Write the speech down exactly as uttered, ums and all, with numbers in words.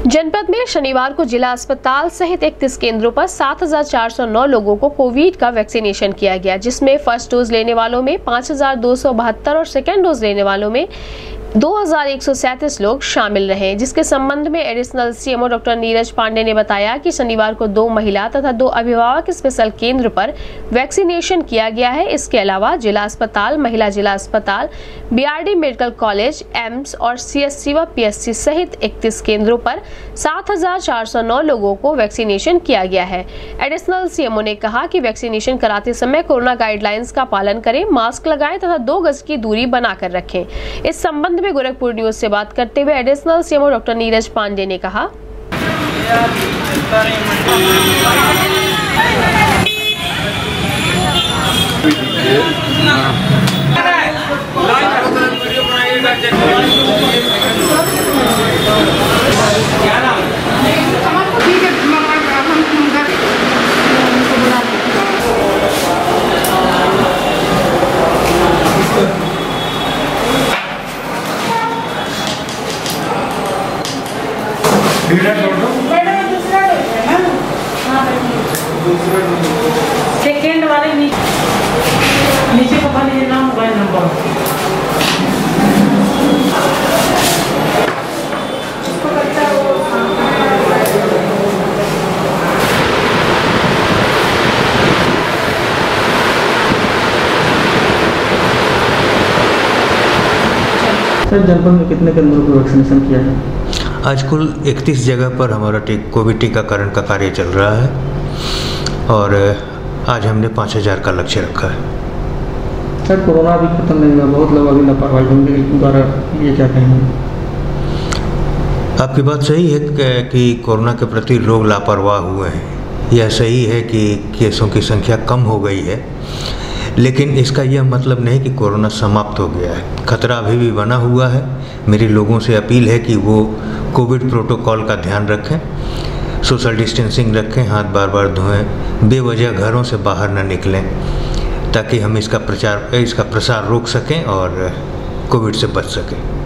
जनपद में शनिवार को जिला अस्पताल सहित इकतीस केंद्रों पर सात हजार चार सौ नौ लोगों को कोविड का वैक्सीनेशन किया गया, जिसमें फर्स्ट डोज लेने वालों में पाँच हजार दो सौ बहत्तर और सेकेंड डोज लेने वालों में दो हजार एक सौ सैंतीस लोग शामिल रहे। जिसके संबंध में additional CMO doctor Neeraj Pandey ने बताया कि शनिवार को दो महिला तथा दो अभिभावक स्पेशल केंद्र पर वैक्सीनेशन किया गया है। इसके अलावा जिला अस्पताल, महिला जिला अस्पताल, बीआरडी मेडिकल कॉलेज, एम्स और सीएससी व पीएससी सहित इकतीस केंद्रों पर सात हजार चार सौ नौ लोगों को वैक्सीनेशन किया गया है। एडिशनल सीएमओ ने कहा कि वैक्सीनेशन कराते समय कोरोना गाइडलाइंस का पालन करें, मास्क लगाएं तथा दो गज की दूरी बनाकर रखें। इस संबंध में गोरखपुर न्यूज से बात करते हुए additional CMO doctor Neeraj Pandey ने कहा, सेकेंड वाले नीचे नीचे का वाले नाम मोबाइल नंबर सर, जनपद में कितने केंद्रों को वैक्सीनेशन किया है? आज कुल इकतीस जगह पर हमारा टी, कोविड टीकाकरण का कार्य चल रहा है और आज हमने पाँच हज़ार का लक्ष्य रखा है। सर, कोरोना अभी खत्म नहीं हुआ, बहुत लोग अभी लापरवाही द्वारा ये क्या कहेंगे? आपकी बात सही है कि कोरोना के प्रति लोग लापरवाह हुए हैं। यह सही है कि केसों की संख्या कम हो गई है, लेकिन इसका यह मतलब नहीं कि कोरोना समाप्त हो गया है। खतरा अभी भी बना हुआ है। मेरी लोगों से अपील है कि वो कोविड प्रोटोकॉल का ध्यान रखें, सोशल डिस्टेंसिंग रखें, हाथ बार बार धोएं, बेवजह घरों से बाहर न निकलें, ताकि हम इसका प्रचार इसका प्रसार रोक सकें और कोविड से बच सकें।